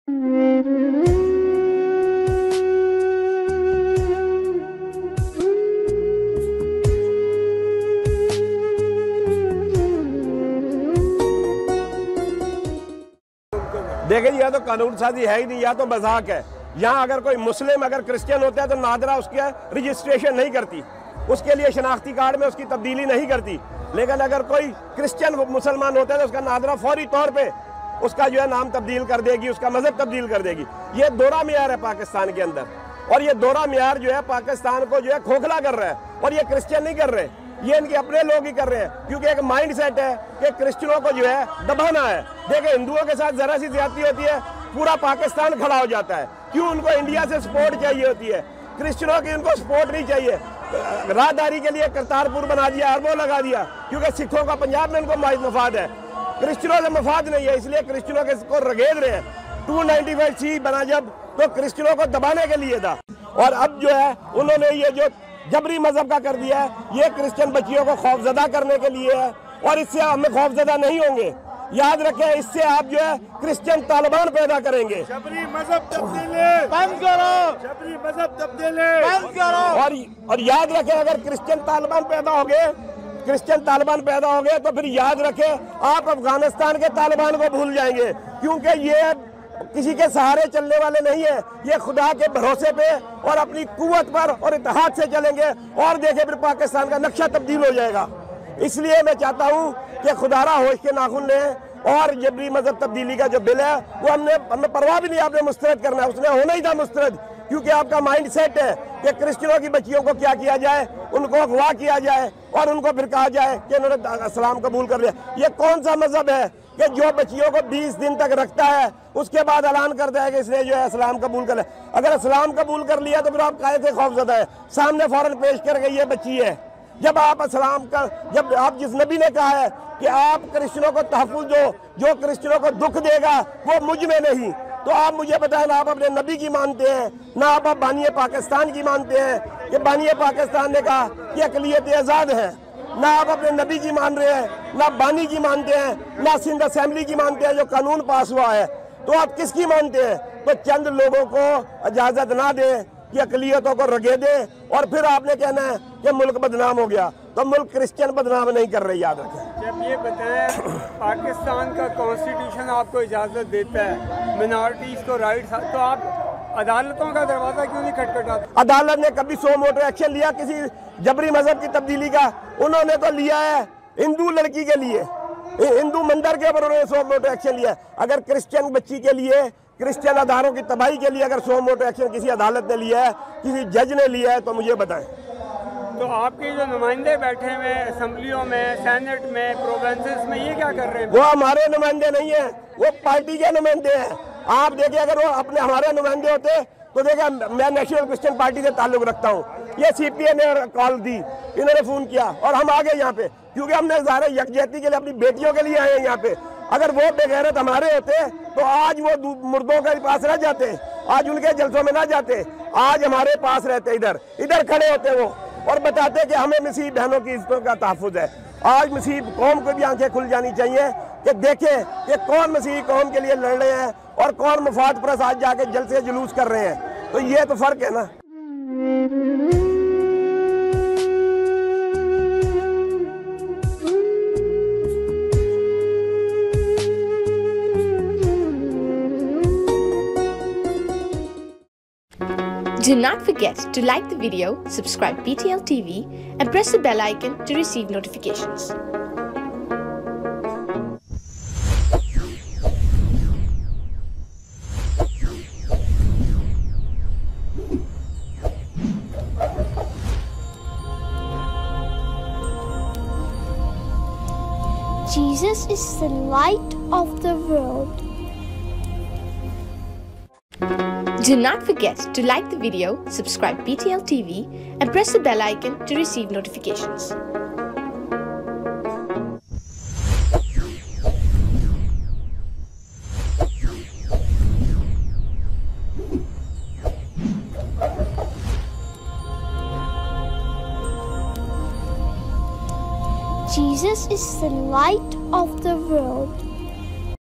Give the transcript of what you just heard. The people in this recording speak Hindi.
देखिए, यह तो कानून साजी है ही नहीं, या तो मजाक है। यहाँ अगर कोई मुस्लिम अगर क्रिश्चियन होता है तो नादरा उसका रजिस्ट्रेशन नहीं करती, उसके लिए शनाख्ती कार्ड में उसकी तब्दीली नहीं करती। लेकिन अगर कोई क्रिश्चियन मुसलमान होता है तो उसका नादरा फौरी तौर पे उसका जो है नाम तब्दील कर देगी, उसका मजहब तब्दील कर देगी। ये दोहरा मियार है पाकिस्तान के अंदर, और ये दोहरा मियार जो है पाकिस्तान को जो है खोखला कर रहा है। और ये क्रिश्चियन नहीं कर रहे, ये इनके अपने लोग ही कर रहे हैं, क्योंकि एक माइंड सेट है कि क्रिश्चियनों को जो है दबाना है। देखिए, हिंदुओं के साथ जरा सी ज्यादती होती है, पूरा पाकिस्तान खड़ा हो जाता है। क्यों? उनको इंडिया से सपोर्ट चाहिए होती है, क्रिश्चियनों की उनको सपोर्ट नहीं चाहिए। राहदारी के लिए करतारपुर बना दिया, अरबों लगा दिया, क्योंकि सिखों का पंजाब में उनको मफाद है, क्रिश्चियनों से मफाद नहीं है, इसलिए क्रिश्चियनों के को रगेद रहे हैं। 295C बना जब तो क्रिश्चियनों को दबाने के लिए था, और अब जो है उन्होंने ये जो जबरी मजहब का कर दिया है, ये क्रिश्चियन बच्चियों को खौफजदा करने के लिए है। और इससे हमें खौफजदा नहीं होंगे, याद रखें, इससे आप जो है क्रिश्चियन तालिबान पैदा करेंगे। जबरी मजहब तब्दीली बंद करो, जबरी मजहब तब्दीली बंद करो। और याद रखें, अगर क्रिश्चियन तालिबान पैदा हो गए, क्रिश्चियन तालिबान पैदा हो गए, तो फिर याद रखें आप अफगानिस्तान के तालिबान को भूल जाएंगे, क्योंकि ये किसी के सहारे चलने वाले नहीं है, ये खुदा के भरोसे पे और अपनी कुव्वत पर और इत्तेहाद से चलेंगे। और देखें, फिर पाकिस्तान का नक्शा तब्दील हो जाएगा। इसलिए मैं चाहता हूँ कि खुदारा होश के नाखून लें, और जबरी मजहब तब्दीली का जो बिल है वो हमें परवाह भी नहीं, आपने मुस्तरद करना है, उसने होना ही था मुस्तरद, क्योंकि आपका माइंड सेट है कि क्रिश्चियनों की बच्चियों को क्या किया जाए, उनको अगवा किया जाए और उनको फिर कहा जाए कि इन्होंने इस्लाम कबूल कर लिया। ये कौन सा मजहब है कि जो बच्चियों को 20 दिन तक रखता है, उसके बाद ऐलान करता है कि इसने जो है इस्लाम कबूल कर लिया। अगर इस्लाम कबूल कर लिया तो फिर आप काहे से खौफजदा है? सामने फौरन पेश करके ये बच्ची है। जब आप इस्लाम का, जब आप जिस नबी ने कहा है कि आप क्रिश्चियनों को तहफ़्फ़ुज़ दो, जो क्रिश्चियनों को दुख देगा वो मुझ में नहीं, तो आप मुझे बताएं, ना आप अपने नबी की मानते हैं, ना आप बानी पाकिस्तान की मानते हैं कि बानी पाकिस्तान ने कहा कि अक़लियत आज़ाद है, ना आप अपने नबी की मान रहे हैं, ना बानी की मानते हैं, ना सिंध असेंबली की मानते हैं जो कानून पास हुआ है। तो आप किसकी मानते हैं? तो चंद लोगों को इजाज़त ना दें कि अक़लियतों को रगे दे, और फिर आपने कहना है कि मुल्क बदनाम हो गया। तो मुल्क क्रिश्चियन बदनाम नहीं कर रही, याद रखें। जब ये बताएं, पाकिस्तान का कॉन्स्टिट्यूशन आपको इजाज़त देता है मिनॉरिटीज़ को राइट्स, तो आप अदालतों का दरवाज़ा क्यों नहीं खटखटाते? अदालत ने कभी 100 मोटर एक्शन लिया किसी जबरी मजहब की तब्दीली का? उन्होंने तो लिया है हिंदू लड़की के लिए, हिंदू मंदिर के ऊपर उन्होंने 100 मोटर एक्शन लिया। अगर क्रिश्चियन बच्ची के लिए, क्रिश्चियन अदारों की तबाही के लिए अगर 100 मोटर एक्शन किसी अदालत ने लिया है, किसी जज ने लिया है, तो मुझे बताएं। तो आपके जो नुमाइंदे बैठे हुए असेंबलियों में, सेनेट में, प्रोविंसेस में, ये क्या कर रहे हैं? वो हमारे नुमाइंदे नहीं है, वो पार्टी के नुमाइंदे हैं। आप देखिए, अगर वो अपने हमारे नुमाइंदे होते तो देखिए, मैं नेशनल क्रिश्चियन पार्टी से ताल्लुक रखता हूँ, ये CPA ने कॉल दी, इन्होंने फोन किया और हम आ गए यहाँ पे, क्योंकि हमने ज़ाहिर यकजहती के लिए अपनी बेटियों के लिए आए हैं यहाँ पे। अगर वो बेगैरत हमारे होते तो आज वो मुर्दों के पास रह जाते, आज उनके जलसों में ना जाते, आज हमारे पास रहते, इधर खड़े होते वो, और बताते कि हमें मसीह बहनों की इज्जतों का तहफ़्फ़ुज़ है। आज मसीह कौम को भी आंखें खुल जानी चाहिए कि देखें कि कौन मसीह कौम के लिए लड़ रहे हैं और कौन मफाद परस्त आज जाके जलसे जुलूस कर रहे हैं। तो ये तो फ़र्क है ना। Do not forget to like the video, subscribe BTL TV and press the bell icon to receive notifications. Jesus is the light of the world. Do not forget to like the video, subscribe BTL TV and press the bell icon to receive notifications. Jesus is the light of the world.